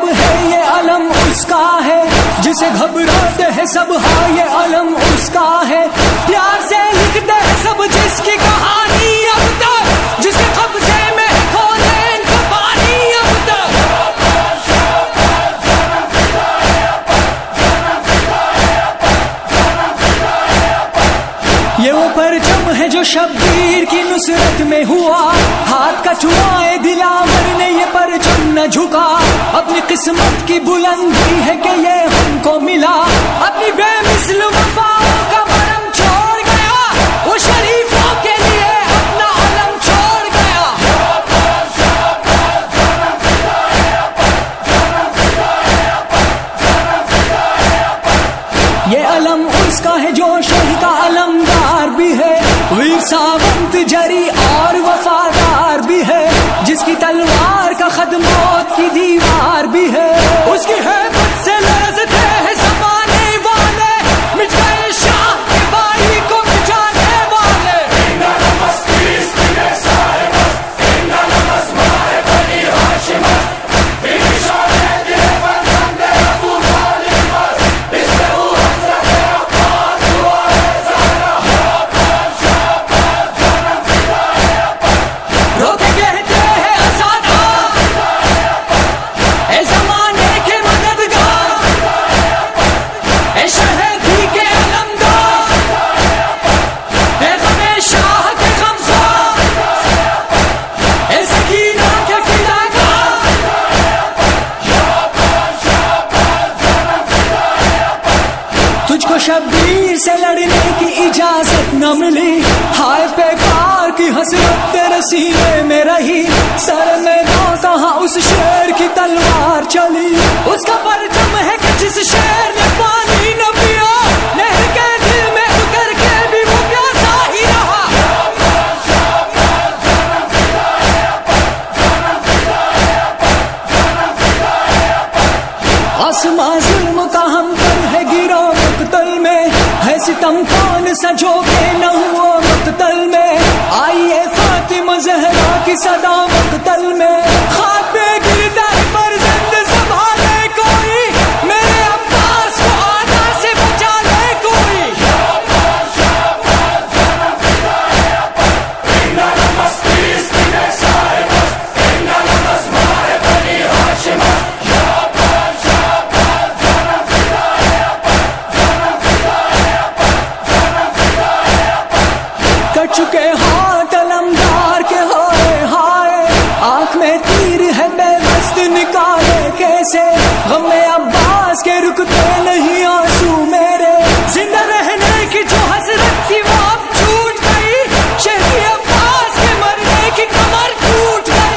ہے یہ علم اس کا ہے جسے گھبراتے ہیں سب، ہاں یہ علم اس کا ہے پیار سے لکھتے ہیں سب جس کی کہانی اب تک، جس کے قبضے میں کھولیں کا پانی اب تک. یہ وہ پرچم ہے جو شبیر کی نصرت میں ہوا، ہاتھ کا چھوائے دلاور نے یہ پرچم نہ جھکا. اپنی قسمت کی بلندی ہے کہ یہ ہم کو ملا، اپنی بے مثل وفاؤں کا مرم چھوڑ گیا، وہ شریفوں کے لیے اپنا علم چھوڑ گیا. یہ علم اس کا ہے جو شہید کا علمدار بھی ہے، ویر ساونت جری اور وفادار بھی ہے، جس کی تلوار کا خدمات کی دیوار بھی ہے. اس کی ہیبت سے لرزتے ہیں زمانے والے، مٹ گئے شاہ کے بھائی کو مٹانے والے. شبیر سے لڑنے کی اجازت نہ ملی، ہائے پیکار کی حسرت تیرے سینے میں رہی، سر میں نہ کہاں اس شیر کی تلوار چلی. اس کا پرچم ہے کہ جس شیر نے پانی نہ پیا، نہر کے دل میں اتر کے بھی وہ پیاسا ہی رہا. آسمان ظلم کا ہم پر ہے گرا مقتل میں، ہے ستم کون سا جو کہ نہ ہوا مقتل میں، آئیے فاطمہ زہرا کی صدا مقتل میں. خواب پہ گرتا ہے فرزند سنبھالے کوئی، میرے عباس کو آدھا سے بچا لے کوئی. چکے ہاتھ علمدار کے ہائے ہائے، آنکھ میں تیر ہے بے بست نکالے کیسے، غم عباس کے رکتے نہیں آنسو میرے، زندہ رہنے کی جو حسرت تھی وہ اب چھوٹ گئی، شہری عباس کے مرنے کی کمر ٹوٹ گئی.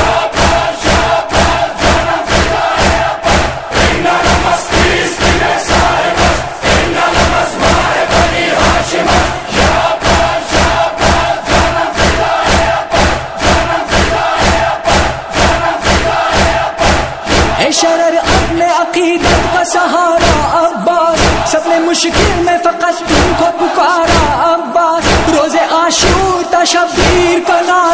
شرر اپنے عقیدت کا سہارا عباس، سب نے مشکل میں فقط تم کو پکارا عباس. روز عاشور تا شبیر کا نام